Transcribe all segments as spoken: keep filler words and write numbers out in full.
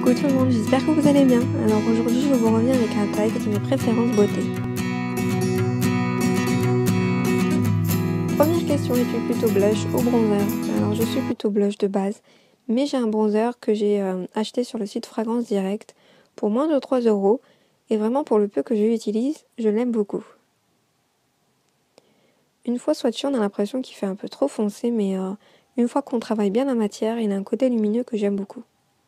Coucou tout le monde, j'espère que vous allez bien. Alors aujourd'hui je vous reviens avec un tag de mes préférences beauté. Première question, es-tu plutôt blush ou bronzer? Alors je suis plutôt blush de base, mais j'ai un bronzer que j'ai euh, acheté sur le site Fragrance Direct pour moins de trois euros et vraiment pour le peu que je l'utilise, je l'aime beaucoup. Une fois swatché, on a l'impression qu'il fait un peu trop foncé, mais euh, une fois qu'on travaille bien la matière, il a un côté lumineux que j'aime beaucoup.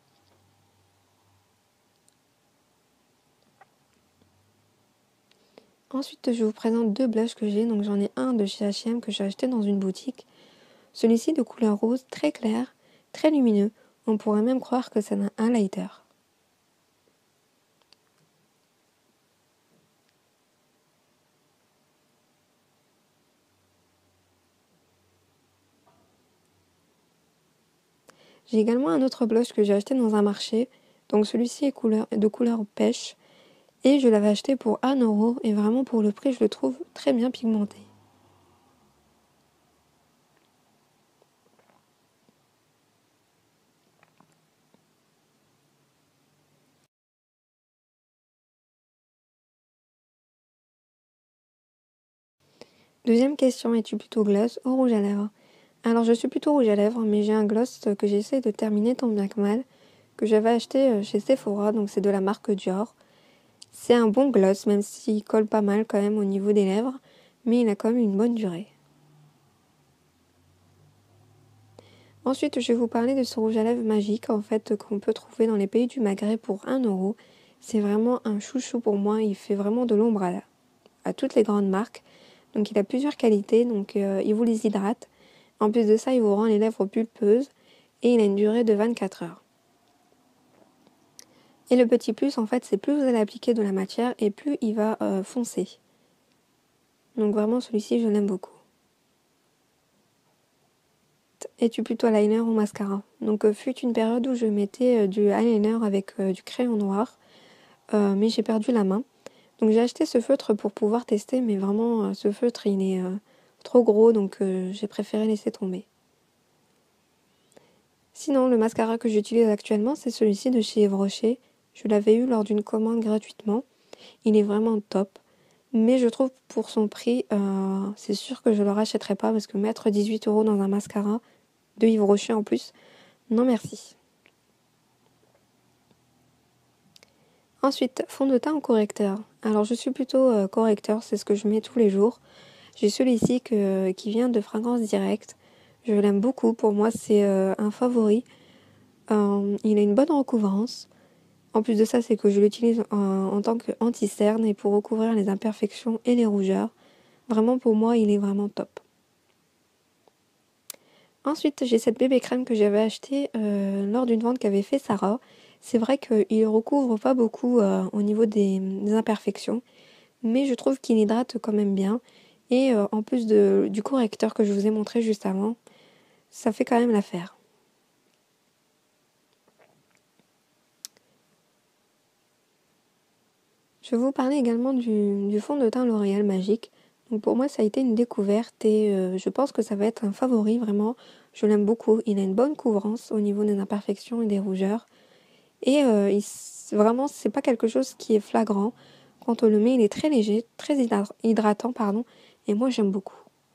Ensuite, je vous présente deux blushs que j'ai. Donc j'en ai un de chez H et M que j'ai acheté dans une boutique. Celui-ci de couleur rose, très clair, très lumineux. On pourrait même croire que c'est un highlighter. J'ai également un autre blush que j'ai acheté dans un marché. Donc celui-ci est couleur, de couleur pêche. Et je l'avais acheté pour un euro. Et vraiment pour le prix, je le trouve très bien pigmenté. Deuxième question, es-tu plutôt gloss ou rouge à lèvres? Alors je suis plutôt rouge à lèvres, mais j'ai un gloss que j'essaie de terminer tant bien que mal, que j'avais acheté chez Sephora, donc c'est de la marque Dior. C'est un bon gloss, même s'il colle pas mal quand même au niveau des lèvres, mais il a quand même une bonne durée. Ensuite, je vais vous parler de ce rouge à lèvres magique, en fait, qu'on peut trouver dans les pays du Maghreb pour un euro. C'est vraiment un chouchou pour moi, il fait vraiment de l'ombre à, à toutes les grandes marques. Donc il a plusieurs qualités, donc euh, il vous les hydrate. En plus de ça, il vous rend les lèvres pulpeuses et il a une durée de vingt-quatre heures. Et le petit plus, en fait, c'est plus vous allez appliquer de la matière et plus il va euh, foncer. Donc vraiment, celui-ci, je l'aime beaucoup. Es-tu plutôt eyeliner ou mascara? Donc euh, fut une période où je mettais euh, du eyeliner avec euh, du crayon noir, euh, mais j'ai perdu la main. Donc j'ai acheté ce feutre pour pouvoir tester, mais vraiment euh, ce feutre il est euh, trop gros, donc euh, j'ai préféré laisser tomber. Sinon, le mascara que j'utilise actuellement, c'est celui-ci de chez Yves Rocher. Je l'avais eu lors d'une commande gratuitement. Il est vraiment top. Mais je trouve pour son prix, euh, c'est sûr que je ne le rachèterai pas parce que mettre dix-huit euros dans un mascara de Yves Rocher en plus, non merci. Ensuite, fond de teint ou correcteur. Alors je suis plutôt euh, correcteur, c'est ce que je mets tous les jours. J'ai celui-ci que, qui vient de Fragrance Direct. Je l'aime beaucoup, pour moi c'est euh, un favori. Euh, il a une bonne recouvrance. En plus de ça, c'est que je l'utilise en, en tant qu'anti-cerne et pour recouvrir les imperfections et les rougeurs. Vraiment pour moi, il est vraiment top. Ensuite, j'ai cette bébé crème que j'avais achetée euh, lors d'une vente qu'avait fait Sarah. C'est vrai qu'il ne recouvre pas beaucoup euh, au niveau des, des imperfections, mais je trouve qu'il hydrate quand même bien. Et euh, en plus de, du correcteur que je vous ai montré juste avant, ça fait quand même l'affaire. Je vais vous parler également du, du fond de teint L'Oréal Magique. Donc pour moi, ça a été une découverte et euh, je pense que ça va être un favori, vraiment. Je l'aime beaucoup. Il a une bonne couvrance au niveau des imperfections et des rougeurs. Et euh, il, vraiment, c'est pas quelque chose qui est flagrant. Quand on le met, il est très léger, très hydratant, pardon. Et moi, j'aime beaucoup.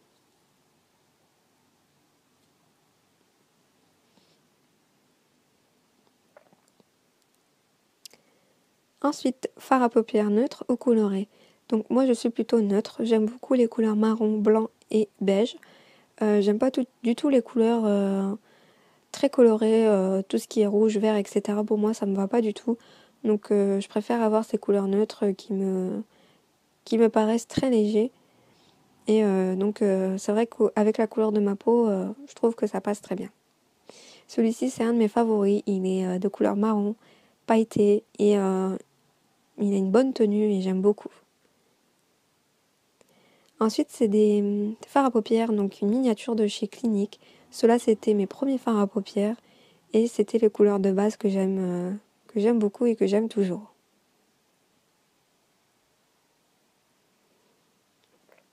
Ensuite, fard à paupières neutre ou coloré. Donc moi, je suis plutôt neutre. J'aime beaucoup les couleurs marron, blanc et beige. Euh, j'aime pas tout, du tout les couleurs euh, très colorées, euh, tout ce qui est rouge, vert, et cetera. Pour moi, ça me va pas du tout. Donc euh, je préfère avoir ces couleurs neutres qui me, qui me paraissent très légers. Et euh, donc euh, c'est vrai qu'avec la couleur de ma peau, euh, je trouve que ça passe très bien. Celui-ci, c'est un de mes favoris. Il est euh, de couleur marron, pailleté et euh, il a une bonne tenue et j'aime beaucoup. Ensuite, c'est des hum, fards à paupières, donc une miniature de chez Clinique. Ceux-là, c'était mes premiers fards à paupières et c'était les couleurs de base que j'aime euh, que j'aime beaucoup et que j'aime toujours.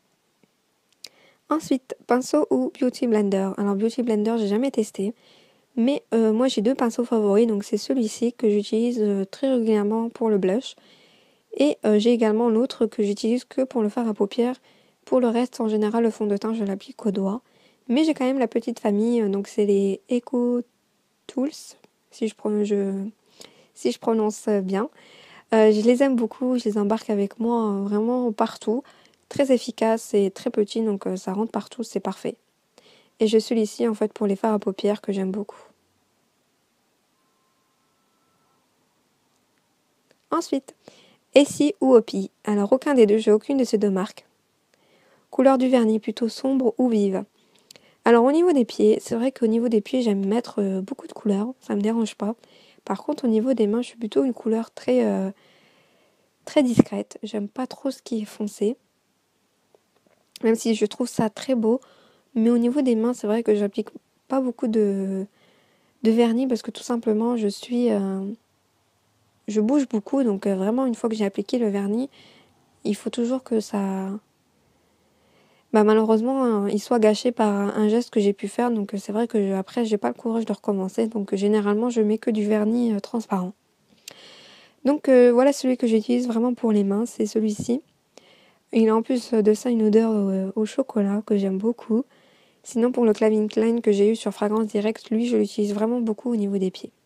Ensuite, pinceau ou Beauty Blender. Alors Beauty Blender, j'ai jamais testé, Mais euh, moi j'ai deux pinceaux favoris, donc c'est celui-ci que j'utilise euh, très régulièrement pour le blush. Et euh, j'ai également l'autre que j'utilise que pour le fard à paupières. Pour le reste, en général, le fond de teint, je l'applique au doigt. Mais j'ai quand même la petite famille, euh, donc c'est les Eco Tools, si je, prononce, je, si je prononce bien. Euh, je les aime beaucoup, je les embarque avec moi euh, vraiment partout. Très efficace et très petit, donc euh, ça rentre partout, c'est parfait. Et je suis ici en fait pour les fards à paupières que j'aime beaucoup. Ensuite, Essie ou Hopi. Alors aucun des deux, j'ai aucune de ces deux marques. Couleur du vernis plutôt sombre ou vive. Alors au niveau des pieds, c'est vrai qu'au niveau des pieds, j'aime mettre euh, beaucoup de couleurs, ça me dérange pas. Par contre, au niveau des mains, je suis plutôt une couleur très, euh, très discrète. J'aime pas trop ce qui est foncé. Même si je trouve ça très beau. Mais au niveau des mains, c'est vrai que j'applique pas beaucoup de, de vernis parce que tout simplement, je suis... euh, je bouge beaucoup. Donc euh, vraiment, une fois que j'ai appliqué le vernis, il faut toujours que ça... Bah malheureusement, hein, il soit gâché par un geste que j'ai pu faire. Donc euh, c'est vrai que je- après, j'ai pas le courage de recommencer. Donc euh, généralement, je mets que du vernis euh, transparent. Donc euh, voilà celui que j'utilise vraiment pour les mains, c'est celui-ci. Il a en plus de ça une odeur euh, au chocolat que j'aime beaucoup. Sinon pour le Calvin Klein que j'ai eu sur Fragrance Direct, lui je l'utilise vraiment beaucoup au niveau des pieds.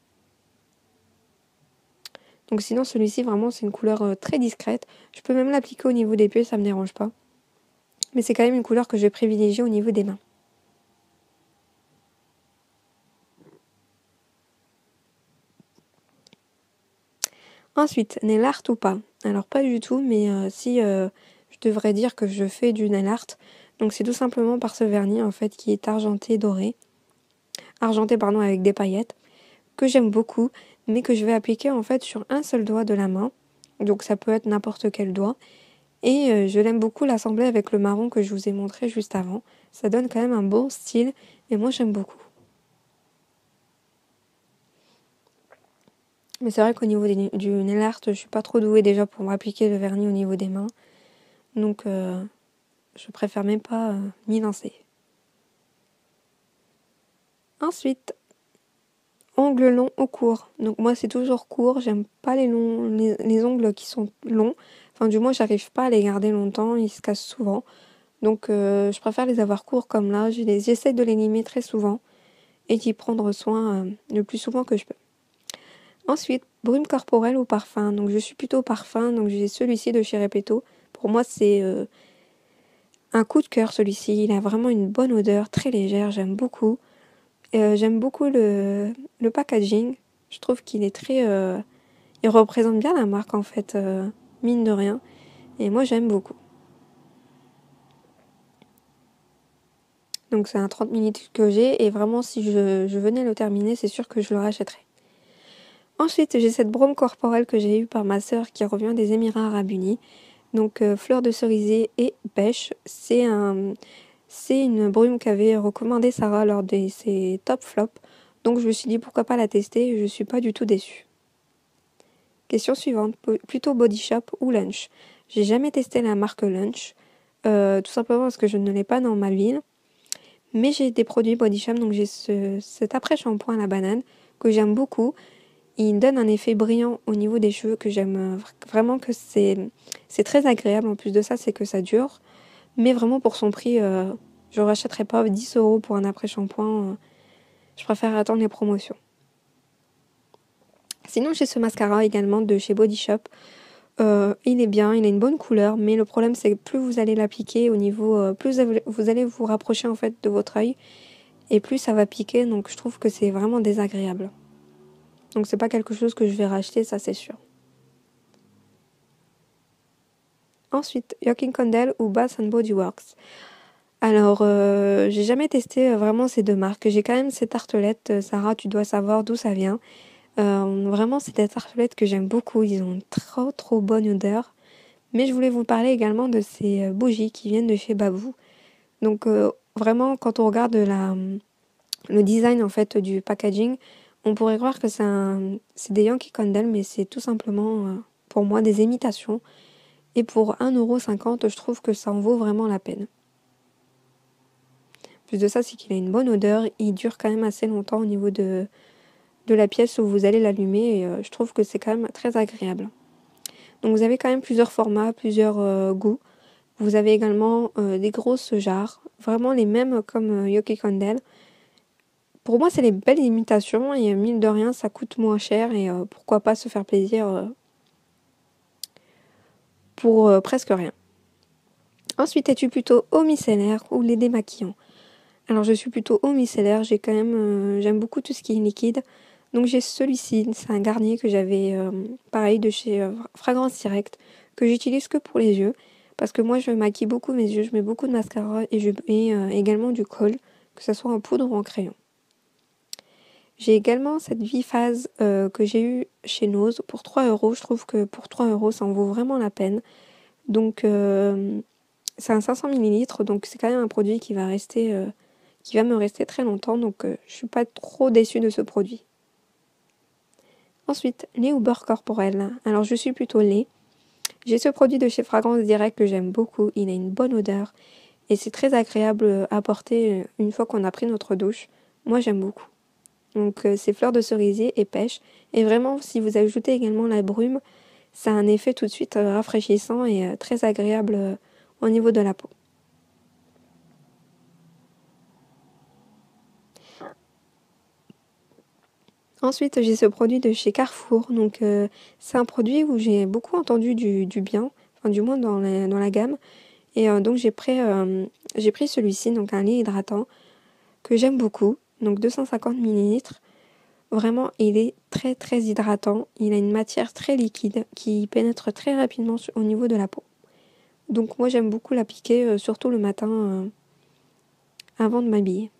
Donc sinon celui-ci vraiment c'est une couleur euh, très discrète. Je peux même l'appliquer au niveau des pieds, ça me dérange pas. Mais c'est quand même une couleur que je vais privilégier au niveau des mains. Ensuite, nail art ou pas? Alors pas du tout, mais euh, si euh, je devrais dire que je fais du nail art. Donc c'est tout simplement par ce vernis en fait qui est argenté doré. Argenté pardon avec des paillettes. Que j'aime beaucoup, mais que je vais appliquer en fait sur un seul doigt de la main. Donc ça peut être n'importe quel doigt. Et euh, je l'aime beaucoup l'assembler avec le marron que je vous ai montré juste avant. Ça donne quand même un bon style et moi j'aime beaucoup. Mais c'est vrai qu'au niveau des, du nail art, je suis pas trop douée déjà pour m'appliquer le vernis au niveau des mains. Donc euh, je préfère même pas euh, m'y lancer. Ensuite, ongles longs ou courts. Donc moi c'est toujours court, j'aime pas les longs les, les ongles qui sont longs. Enfin du moins j'arrive pas à les garder longtemps, ils se cassent souvent. Donc euh, je préfère les avoir courts comme là, je les j'essaie de les limer très souvent et d'y prendre soin euh, le plus souvent que je peux. Ensuite, brume corporelle ou parfum. Donc je suis plutôt parfum, donc j'ai celui-ci de chez Repetto. Pour moi c'est euh, un coup de cœur celui-ci, il a vraiment une bonne odeur, très légère, j'aime beaucoup. Euh, j'aime beaucoup le, le packaging, je trouve qu'il est très... euh, il représente bien la marque en fait, euh, mine de rien. Et moi j'aime beaucoup. Donc c'est un trente millilitres que j'ai et vraiment si je, je venais le terminer, c'est sûr que je le rachèterais. Ensuite j'ai cette brume corporelle que j'ai eue par ma sœur qui revient des Émirats Arabes Unis. Donc euh, fleur de cerisier et pêche. C'est un, c'est une brume qu'avait recommandé Sarah lors de ses top flops. Donc je me suis dit pourquoi pas la tester et je suis pas du tout déçue. Question suivante, plutôt Body Shop ou Lunch? J'ai jamais testé la marque Lunch, euh, tout simplement parce que je ne l'ai pas dans ma ville. Mais j'ai des produits Body Shop, donc j'ai ce, cet après-shampoing à la banane que j'aime beaucoup. Il donne un effet brillant au niveau des cheveux que j'aime vraiment, que c'est c'est très agréable. En plus de ça, c'est que ça dure. Mais vraiment pour son prix, euh, je ne rachèterais pas dix euros pour un après-shampoing. Euh, je préfère attendre les promotions. Sinon, j'ai ce mascara également de chez Body Shop. Euh, il est bien, il a une bonne couleur, mais le problème c'est que plus vous allez l'appliquer au niveau, euh, plus vous allez vous rapprocher en fait de votre œil et plus ça va piquer. Donc je trouve que c'est vraiment désagréable. Donc c'est pas quelque chose que je vais racheter, ça c'est sûr. Ensuite, Yokin Candle ou Bath and Body Works. Alors, euh, j'ai jamais testé euh, vraiment ces deux marques. J'ai quand même ces tartelettes. Euh, Sarah, tu dois savoir d'où ça vient. Euh, vraiment, c'est des tartelettes que j'aime beaucoup. Ils ont une trop trop bonne odeur. Mais je voulais vous parler également de ces euh, bougies qui viennent de chez Babou. Donc, euh, vraiment, quand on regarde la, le design en fait du packaging, on pourrait croire que c'est un, c'est des Yankee Candle, mais c'est tout simplement, euh, pour moi, des imitations. Et pour un euro cinquante, je trouve que ça en vaut vraiment la peine. plus de ça, c'est qu'il a une bonne odeur. Il dure quand même assez longtemps au niveau de, de la pièce où vous allez l'allumer. Et euh, je trouve que c'est quand même très agréable. Donc vous avez quand même plusieurs formats, plusieurs euh, goûts. Vous avez également euh, des grosses jarres, vraiment les mêmes comme euh, Yoki Candle. Pour moi, c'est les belles imitations et mine de rien, ça coûte moins cher et euh, pourquoi pas se faire plaisir euh, pour euh, presque rien. Ensuite, es-tu plutôt eau micellaire ou lait démaquillant? Alors, je suis plutôt eau micellaire, j'ai quand même, euh, j'aime beaucoup tout ce qui est liquide. Donc, j'ai celui-ci, c'est un Garnier que j'avais, euh, pareil, de chez euh, Fragrance Direct, que j'utilise que pour les yeux. Parce que moi, je maquille beaucoup mes yeux, je mets beaucoup de mascara et je mets euh, également du col, que ce soit en poudre ou en crayon. J'ai également cette Biphase euh, que j'ai eue chez Nose pour trois euros. Je trouve que pour trois euros, ça en vaut vraiment la peine. Donc, euh, c'est un cinq cents millilitres, donc c'est quand même un produit qui va rester, euh, qui va me rester très longtemps. Donc, euh, je suis pas trop déçue de ce produit. Ensuite, lait ou beurre corporel. Alors, je suis plutôt lait. J'ai ce produit de chez Fragrance Direct que j'aime beaucoup. Il a une bonne odeur et c'est très agréable à porter une fois qu'on a pris notre douche. Moi, j'aime beaucoup. Donc euh, c'est fleurs de cerisier et pêche. Et vraiment, si vous ajoutez également la brume, ça a un effet tout de suite euh, rafraîchissant et euh, très agréable euh, au niveau de la peau. Ensuite, j'ai ce produit de chez Carrefour. Donc euh, c'est un produit où j'ai beaucoup entendu du, du bien, enfin du moins dans la, dans la gamme. Et euh, donc j'ai pris, euh, j'ai pris celui-ci, donc un lait hydratant, que j'aime beaucoup. Donc deux cent cinquante millilitres. Vraiment, il est très très hydratant. Il a une matière très liquide qui pénètre très rapidement au niveau de la peau. Donc moi j'aime beaucoup l'appliquer, euh, surtout le matin euh, avant de m'habiller.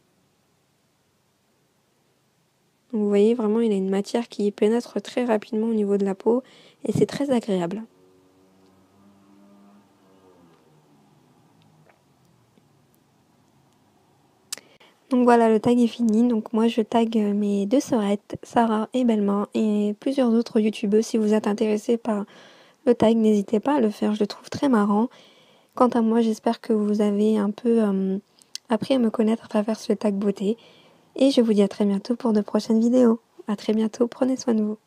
Donc vous voyez vraiment il a une matière qui pénètre très rapidement au niveau de la peau et c'est très agréable. Donc voilà, le tag est fini. Donc moi je tag mes deux sœurettes, Sarah et Belma, et plusieurs autres youtubeuses. Si vous êtes intéressés par le tag, n'hésitez pas à le faire, je le trouve très marrant. Quant à moi, j'espère que vous avez un peu euh, appris à me connaître à travers ce tag beauté. Et je vous dis à très bientôt pour de prochaines vidéos. À très bientôt, prenez soin de vous.